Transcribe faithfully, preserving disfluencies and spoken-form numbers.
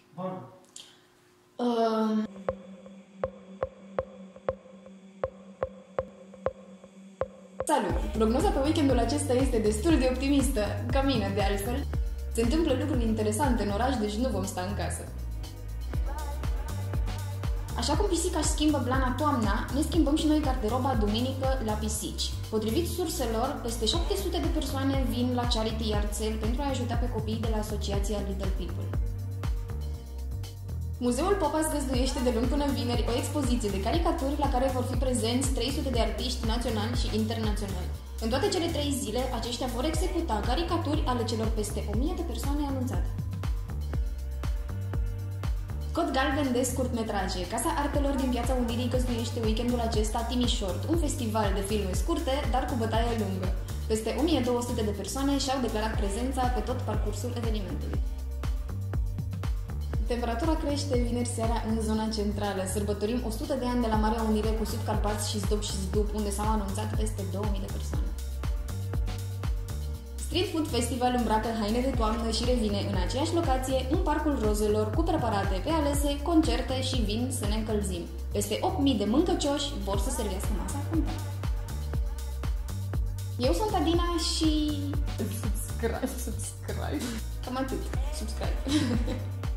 Uh... Salut! Prognoza pe weekendul acesta este destul de optimistă, ca mine de altfel. Se întâmplă lucruri interesante în oraș, deci nu vom sta în casă. Așa cum pisica își schimbă blana toamna, ne schimbăm și noi garderoba duminică la pisici. Potrivit surselor, peste șapte sute de persoane vin la Charity Yard Sale pentru a ajuta pe copiii de la asociația Little People. Muzeul Popas găzduiește de luni până vineri o expoziție de caricaturi la care vor fi prezenți trei sute de artiști naționali și internaționali. În toate cele trei zile, aceștia vor executa caricaturi ale celor peste o mie de persoane anunțate. Cod galben de scurtmetraje. Casa Artelor din Piața Unirii găzduiește weekendul acesta Timișort, un festival de filme scurte, dar cu bătaie lungă. Peste o mie două sute de persoane și-au declarat prezența pe tot parcursul evenimentului. Temperatura crește vineri seara în zona centrală. Sărbătorim o sută de ani de la Marea Unire cu Sud-Carpați și Zdob și Zdup, unde s-au anunțat peste două mii de persoane. Street Food Festival îmbracă haine de toamnă și revine în aceeași locație, în Parcul Rozelor, cu preparate pe alese, concerte și vin să ne încălzim. Peste opt mii de mâncăcioși vor să servească masa completă. Eu sunt Adina și... Subscribe, subscribe. Cam atât. Subscribe.